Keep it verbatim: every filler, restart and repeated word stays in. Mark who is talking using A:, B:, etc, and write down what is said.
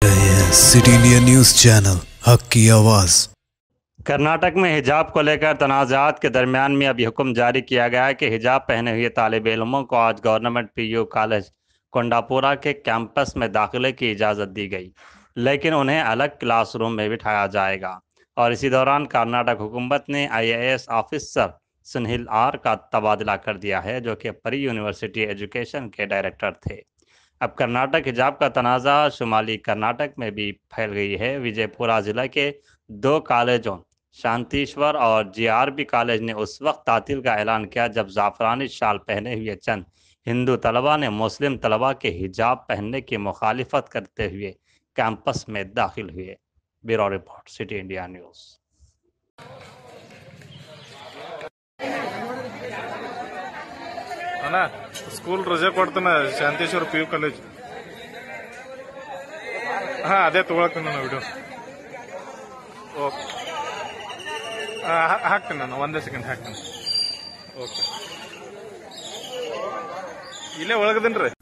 A: City India news channel, हक की आवाज।
B: कर्नाटक में हिजाब को लेकर तनाज़ात के दरमियान में अभी हुक्म जारी किया गया है कि हिजाब पहने हुए तालिब इल्मों को आज गवर्नमेंट पीयू कॉलेज कोंडापुरा के कैंपस में दाखिले की इजाज़त दी गई, लेकिन उन्हें अलग क्लासरूम में बिठाया जाएगा। और इसी दौरान कर्नाटक हुकूमत ने I A S officer Sunil R का तबादला कर दिया है, जो कि परी यूनिवर्सिटी एजुकेशन के डायरेक्टर थे। अब कर्नाटक हिजाब का तनाज़ा शुमाली कर्नाटक में भी फैल गई है। विजयपुरा ज़िला के दो कॉलेजों शांतिश्वर और जी आर बी कॉलेज ने उस वक्त तातील का ऐलान किया जब ज़ाफ़रानी शाल पहने हुए चंद हिंदू तलबा ने मुस्लिम तलबा के हिजाब पहनने की मुखालिफत करते हुए कैंपस में दाखिल हुए। Bureau report, city India news.
C: అన్నా స్కూల్ రజా కొడుతున్నా శాంతేశ్వర పియూ కాలేజ్ అదే ತಗೊಳಕನ್ನ ವಿಡಿಯೋ ಓಕೆ ಹಾಕ್ತೀನಿ ನಾನು ಒಂದೇ ಸೆಕೆಂಡ್ ಹಾಕ್ತೀನಿ. ಓಕೆ ಇಲ್ಲೇ ಒಳಗದೇನ್ರಿ.